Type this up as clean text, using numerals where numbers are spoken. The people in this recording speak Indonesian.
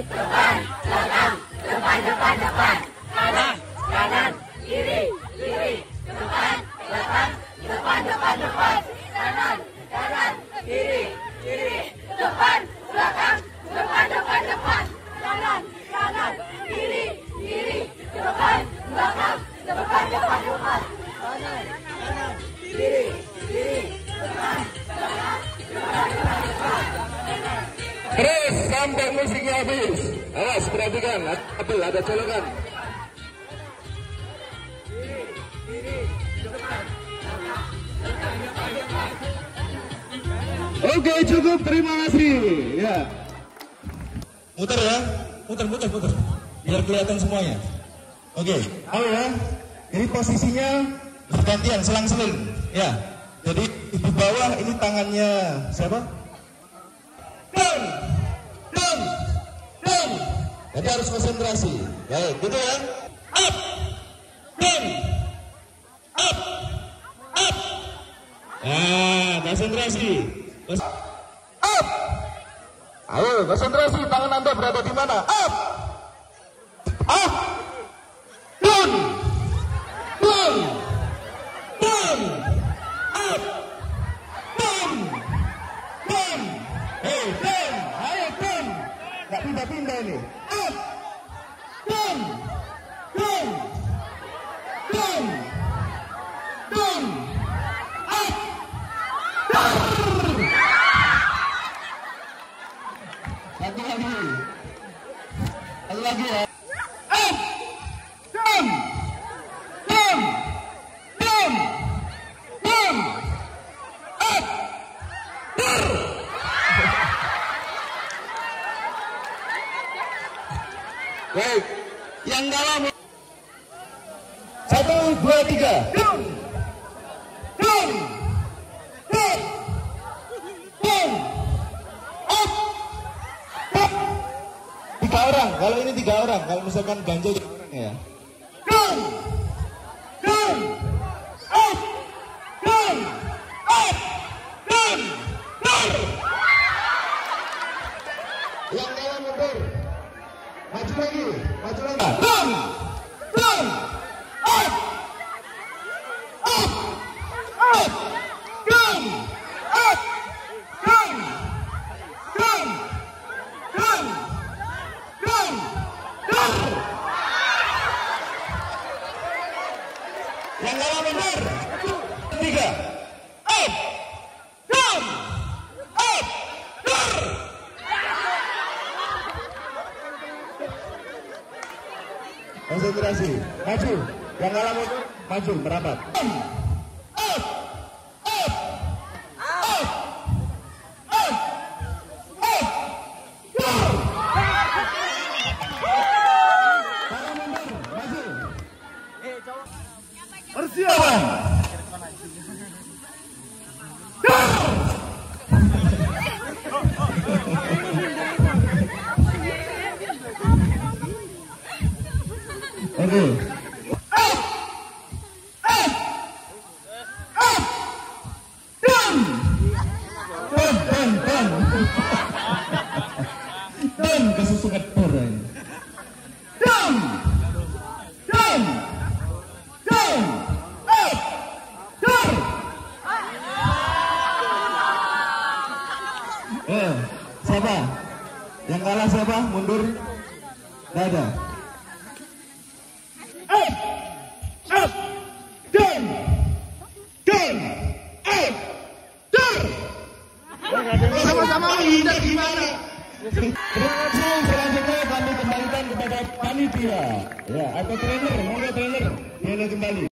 depan, belakang, depan, depan, depan, kanan, kanan, kiri, kiri, depan, belakang, depan, depan, depan, kanan, kanan, kiri, kiri, depan, belakang, depan, depan, depan, kanan, kanan, kiri, kiri, depan, belakang, depan, depan, depan, kanan, kanan, kiri, kiri, depan, belakang, depan, depan, depan. Terus sampai musiknya habis. Awas perhatikan, ada colokan. Oke, cukup, terima kasih. Ya. Muter ya, muter. Biar kelihatan semuanya. Oke, ayo ya. Ini posisinya bergantian, selang-seling. Ya. Jadi di bawah ini tangannya siapa? Down. Jadi harus konsentrasi. Baik, gitu ya. Up, down, up. Nah, konsentrasi. Up. Ayo, konsentrasi. Tangan Anda berada di mana? Up. Up. Down. Up. Down. Hey, down. Ayo, down. Nggak pindah-pindah ini. Up. Down. Up. Satu lagi ya. Up. Down. Up. Baik, Yang dalam 1, 2, 3. Down. Up. 3 orang. Kalau ini 3 orang. Kalau misalkan ganjil 3 orang ya. Down. Up. Yang dalam mundur. Maju lagi. Down. Up. Down. Up. Yang dalam mundur. 3. Up. Down. Up. Konsentrasi. Maju. Yang kalah mundur, maju, merapat. Persiapan. Oke. Dan kesusungan orang. Down. Up. Down. Siapa? Yang kalah siapa? Mundur. Tidak ada. Up, down, up, down. Sama-sama menghindar gimana? Terima kasih. Selanjutnya kami kembalikan kepada panitia, ya, atau trainer, monggo trainer, kembali.